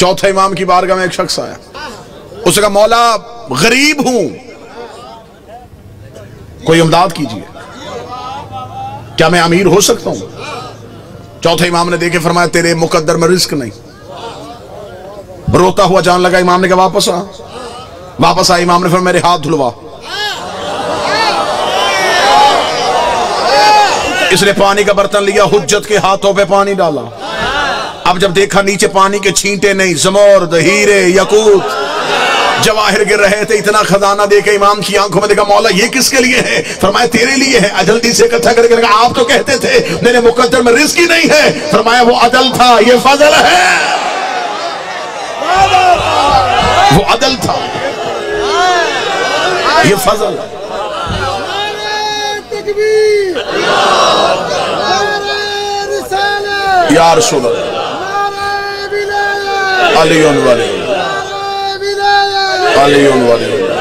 चौथे इमाम की बारगाह में एक शख्स आया, उसने कहा मौला गरीब हूं, कोई इमदाद कीजिए, क्या मैं अमीर हो सकता हूं? चौथे इमाम ने देखे फरमाया तेरे मुकद्दर में रिस्क नहीं। रोता हुआ जान लगा, इमाम ने कहा वापस आ। वापस आ, इमाम ने फिर मेरे हाथ धुलवा। इसने पानी का बर्तन लिया, हुज्जत के हाथों पे पानी डाला। अब जब देखा नीचे पानी के छींटे नहीं, जमोर्द, हीरे, यकूत, जवाहिर गिर रहे थे, इतना खजाना देके इमाम की आंखों में देखा, मौला ये किसके लिए है? फरमाया तेरे लिए है। जल्दी से इकट्ठा करके लगा, आप तो कहते थे मेरे मुकद्दर में रिस्क ही नहीं है। फरमाया वो अदल था, ये फजल है। वो अदल था, ये फजल है। या रसूल अल्लाह, अली वाले, अली वाले।